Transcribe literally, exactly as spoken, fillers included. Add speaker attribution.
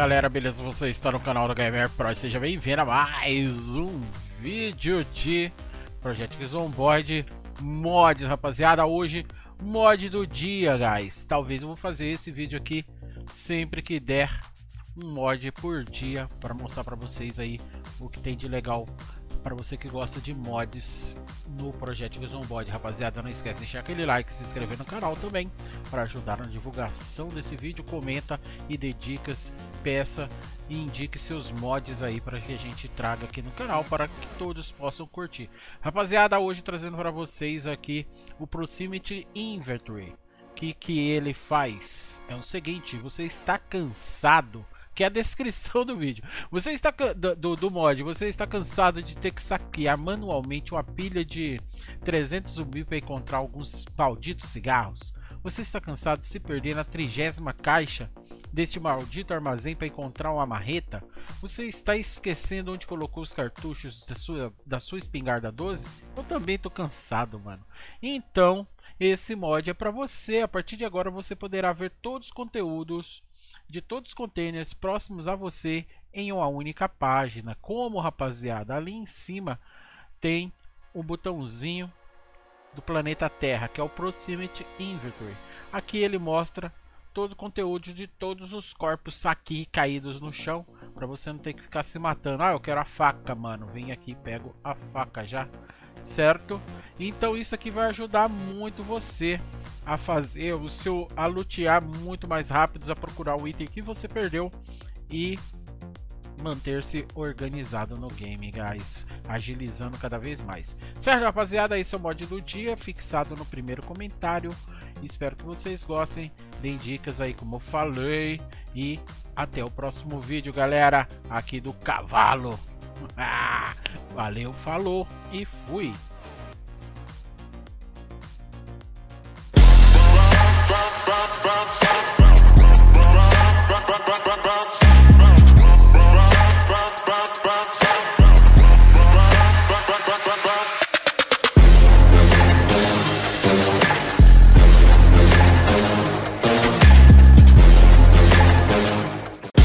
Speaker 1: galera, beleza? Você está no canal da Gamer Pro e seja bem-vindo a mais um vídeo de Project X Onboard Mods, rapaziada. Hoje, mod do dia, guys. Talvez eu vou fazer esse vídeo aqui sempre que der um mod por dia para mostrar para vocês aí o que tem de legal para você que gosta de mods no Project X Onboard, rapaziada. Não esquece de deixar aquele like e se inscrever no canal também para ajudar na divulgação desse vídeo. Comenta e dê dicas, peça e indique seus mods aí para que a gente traga aqui no canal para que todos possam curtir. Rapaziada, hoje trazendo para vocês aqui o Proximity Inventory. O que que ele faz? É o seguinte: você está cansado, que é a descrição do vídeo, você está do, do, do mod, você está cansado de ter que saquear manualmente uma pilha de trezentos mil para encontrar alguns malditos cigarros? Você está cansado de se perder na trigésima caixa deste maldito armazém para encontrar uma marreta? Você está esquecendo onde colocou os cartuchos da sua, da sua espingarda doze? Eu também tô cansado, mano. Então esse mod é para você. A partir de agora você poderá ver todos os conteúdos de todos os containers próximos a você em uma única página. Como, rapaziada, ali em cima tem o botãozinho do planeta Terra, que é o Proximity Inventory. Aqui ele mostra todo o conteúdo de todos os corpos aqui caídos no chão, para você não ter que ficar se matando. Ah, eu quero a faca, mano. Vem aqui e pego a faca já, certo? Então isso aqui vai ajudar muito você a fazer o seu, a lutear muito mais rápido, a procurar o item que você perdeu e manter-se organizado no game, guys, agilizando cada vez mais. Certo, rapaziada, esse é o mod do dia, fixado no primeiro comentário. Espero que vocês gostem, deem dicas aí como eu falei, e até o próximo vídeo, galera, aqui do cavalo. Valeu, falou e fui!